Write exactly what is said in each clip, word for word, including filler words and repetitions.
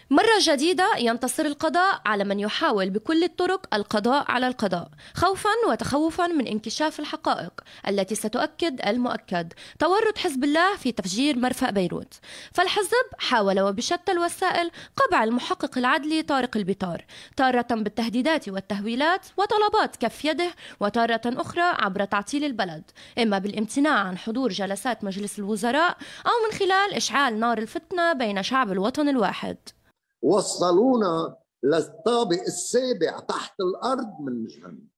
مرة جديدة ينتصر القضاء على من يحاول بكل الطرق القضاء على القضاء، خوفا وتخوفا من انكشاف الحقائق التي ستؤكد المؤكد تورط حزب الله في تفجير مرفأ بيروت. فالحزب حاول وبشتى الوسائل قبع المحقق العدلي طارق البيطار، تارة بالتهديدات والتهويلات وطلبات كف يده، وتارة أخرى عبر تعطيل البلد، إما بالامتناع عن حضور جلسات مجلس الوزراء أو من خلال إشعال نار الفتنة بين شعب الوطن الواحد. وصلونا للطابق السابع تحت الأرض من جهنم،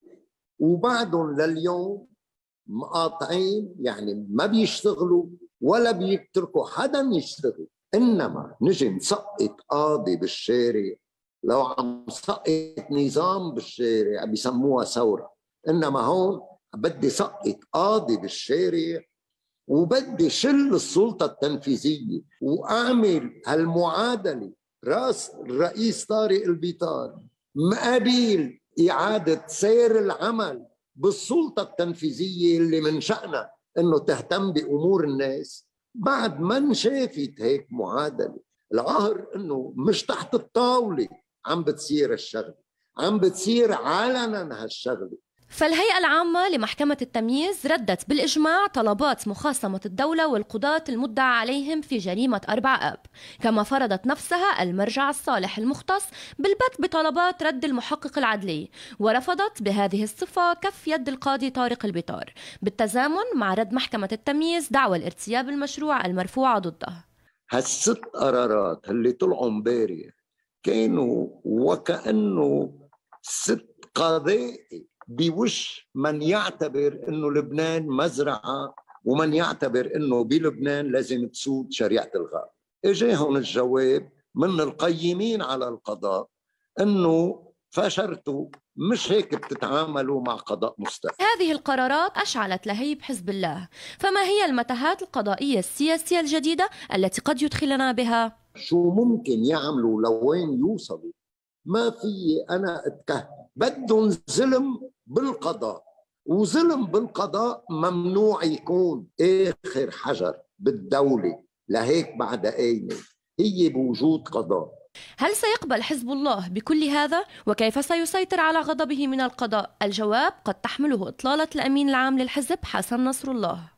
وبعدهم لليوم مقاطعين، يعني ما بيشتغلوا ولا بيتركوا حدا يشتغل. إنما نجي نسقط قاضي بالشارع، لو عم سقط نظام بالشارع بيسموها ثورة، إنما هون بدي سقط قاضي بالشارع وبدي شل السلطة التنفيذية وأعمل هالمعادلة. راس الرئيس طارق البيطار مقابل إعادة سير العمل بالسلطة التنفيذية اللي من شأنها إنه تهتم بأمور الناس. بعد ما انشافت هيك معادلة، العهر إنه مش تحت الطاولة عم بتصير الشغلة، عم بتصير علنا هالشغلة. فالهيئة العامة لمحكمة التمييز ردت بالإجماع طلبات مخاصمة الدولة والقضاة المدعى عليهم في جريمة أربعة آب، كما فرضت نفسها المرجع الصالح المختص بالبت بطلبات رد المحقق العدلي، ورفضت بهذه الصفة كف يد القاضي طارق البيطار بالتزامن مع رد محكمة التمييز دعوى الارتياب المشروع المرفوعة ضده. هالست قرارات اللي طلعوا امبارح كانوا وكأنه ست قضائي بوش من يعتبر انه لبنان مزرعه ومن يعتبر انه بلبنان لازم تسود شريعه الغاب. اجاهم الجواب من القيمين على القضاء انه فشرتوا، مش هيك بتتعاملوا مع قضاء مستقل. هذه القرارات أشعلت لهيب حزب الله، فما هي المتاهات القضائية السياسية الجديدة التي قد يدخلنا بها؟ شو ممكن يعملوا لوين يوصلوا؟ ما في أنا أتكهن. بدهم ظلم بالقضاء، وظلم بالقضاء ممنوع يكون آخر حجر بالدولة. لهيك بعد قايمة هي بوجود قضاء. هل سيقبل حزب الله بكل هذا؟ وكيف سيسيطر على غضبه من القضاء؟ الجواب قد تحمله إطلالة الأمين العام للحزب حسن نصر الله.